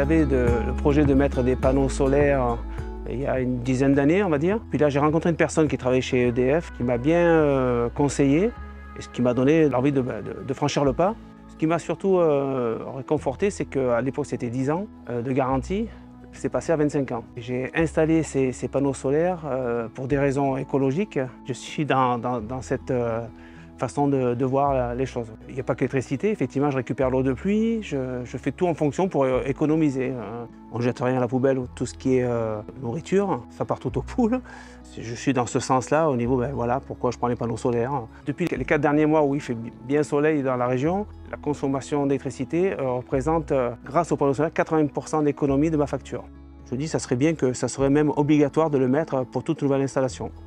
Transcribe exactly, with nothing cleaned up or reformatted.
J'avais le projet de mettre des panneaux solaires il y a une dizaine d'années, on va dire. Puis là, j'ai rencontré une personne qui travaillait chez E D F, qui m'a bien euh, conseillé, et ce qui m'a donné l'envie de, de, de franchir le pas. Ce qui m'a surtout euh, réconforté, c'est qu'à l'époque, c'était dix ans euh, de garantie. C'est passé à vingt-cinq ans. J'ai installé ces, ces panneaux solaires euh, pour des raisons écologiques. Je suis dans, dans, dans cette euh, façon de, de voir les choses. Il n'y a pas que l'électricité, effectivement, je récupère l'eau de pluie, je, je fais tout en fonction pour économiser. On ne jette rien à la poubelle, tout ce qui est euh, nourriture, ça part tout aux poules. Je suis dans ce sens-là, au niveau, ben voilà, pourquoi je prends les panneaux solaires. Depuis les quatre derniers mois où il fait bien soleil dans la région, la consommation d'électricité euh, représente, euh, grâce aux panneaux solaires, quatre-vingts pour cent d'économie de ma facture. Je dis, ça serait bien que ça serait même obligatoire de le mettre pour toute nouvelle installation.